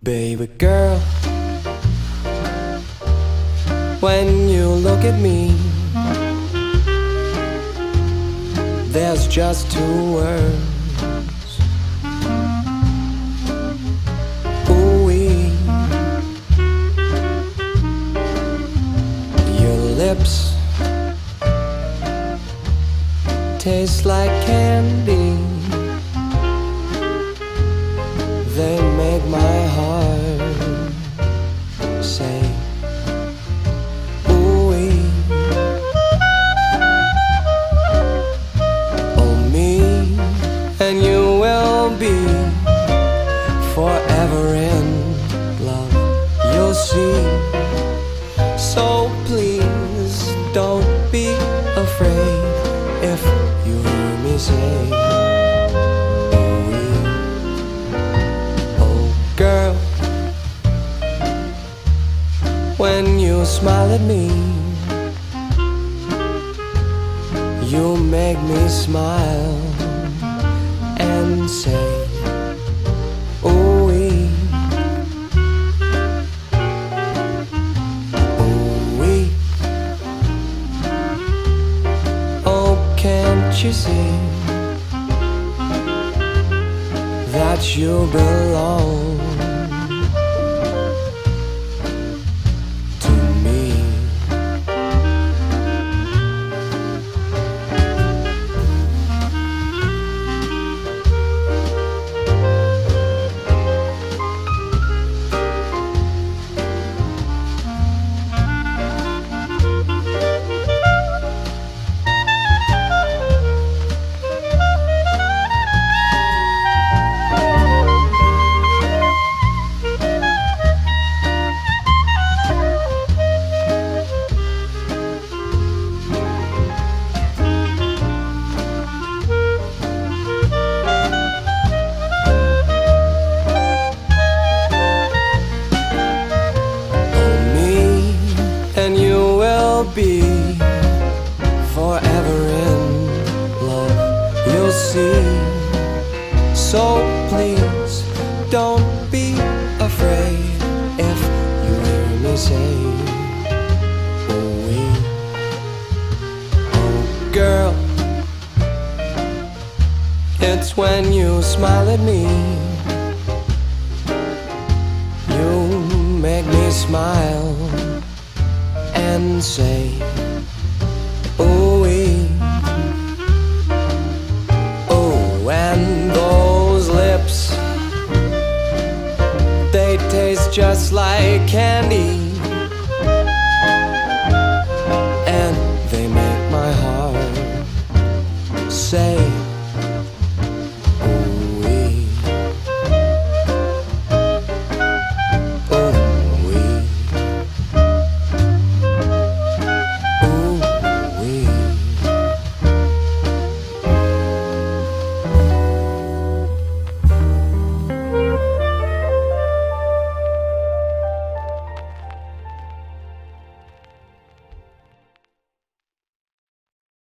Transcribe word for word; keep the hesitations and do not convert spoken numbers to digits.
Baby girl, when you look at me, there's just two words. Ooh-wee. Your lips taste like candy. They make my heart say ooh-wee. Oh, me and you will be forever in love, you'll see. So please don't be afraid if you hear me say when you smile at me, you make me smile and say, ooh-wee, ooh-wee. Oh, can't you see that you belong be forever in love, you'll see. So please don't be afraid if you hear me say ooh-wee. Oh girl, it's when you smile at me, you make me smile and say ooh-wee. Oh, and those lips, they taste just like